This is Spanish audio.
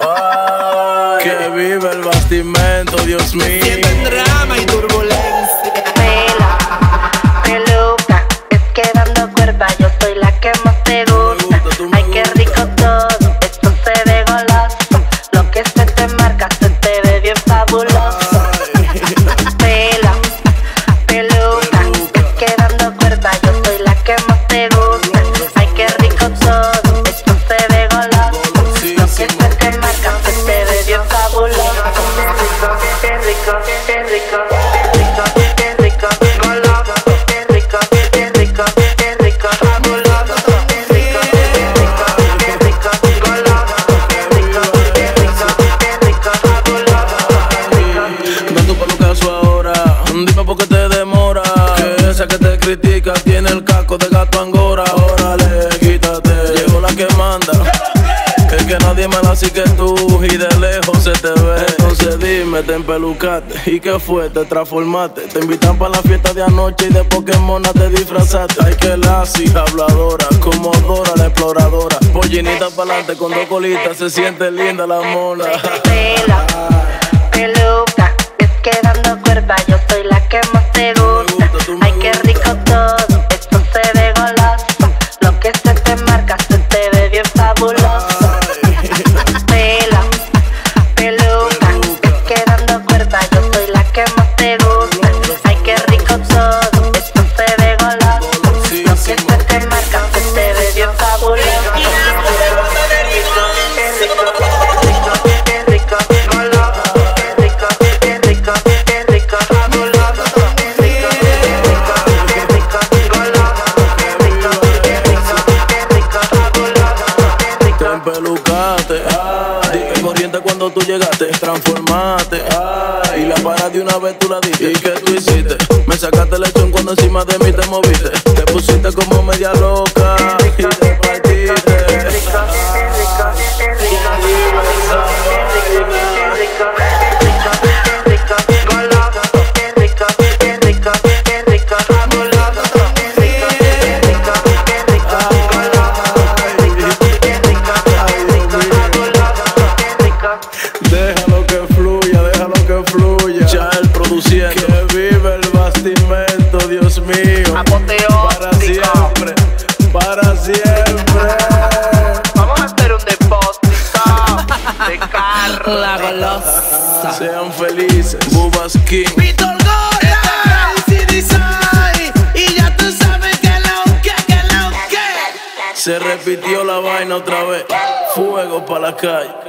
Ay, que vive el bastimento, Dios mío. Sienten drama y turbulencia. Pela, peluca, es que dando cuerda yo soy la que más te gusta. Ay, qué rico todo, esto se ve goloso. Lo que se te marca se te ve bien fabuloso. Pela, peluca, es que dando cuerda yo soy la que más te gusta. Ay, qué rico todo, esto se ve goloso. Lo que se te marca se te ve bien fabuloso. Qué rico, qué rico, qué rico, qué rico, qué rico, goloso. Qué rico, qué rico, qué rico, fabuloso. Qué rico, qué rico, qué rico, goloso. Qué rico, qué rico, qué rico, fabuloso. Da tu palo caso ahora, dime por qué te demora. Que esa que te critica tiene el casco de gato angora. Órale, quítate, llegó la que manda. Es que nadie más así que tú y de lejos se te ve. Entonces dime, te empelucaste. ¿Y qué fue? Te transformaste. Te invitan para la fiesta de anoche y de Pokémon te disfrazaste. Ay, que lassi, habladora, como Dora la exploradora. Pollinita pa'lante con dos colitas, se siente linda la mona. Pela, peluca, es que dando cuerda yo soy la que más te gusta. Ay, qué rico todo, esto se ve goloso. Lo que se te marca se te ve bien fabuloso. Pela, peluca, es que dando cuerda yo soy la que más te gusta. Ay, qué rico todo, esto se ve goloso. Lo que se te marca se te ve bien fabuloso. Qué rico, goloso. Qué rico, qué rico, qué rico, fabuloso. Qué rico, qué rico, goloso. Qué rico, qué rico, qué rico, fabuloso. Qué rico. Te empelucaste, dije corriente cuando tú llegaste, transformaste, y la para de una vez tú la diste. ¿Y qué tú hiciste? Me sacaste el lechón cuando encima de mí te moviste. Te pusiste como media loca y te partiste. Déjalo que fluya. Ya el produciendo. Que vive el bastimento, Dios mío. Para siempre, para siempre. Vamos a hacer un depósito de carro. La golosa. Sean felices, Bubas King. Víctor Goya, Easy Design. Y ya tú sabes que lo que. Se repitió la vaina otra vez. Fuego para la calle.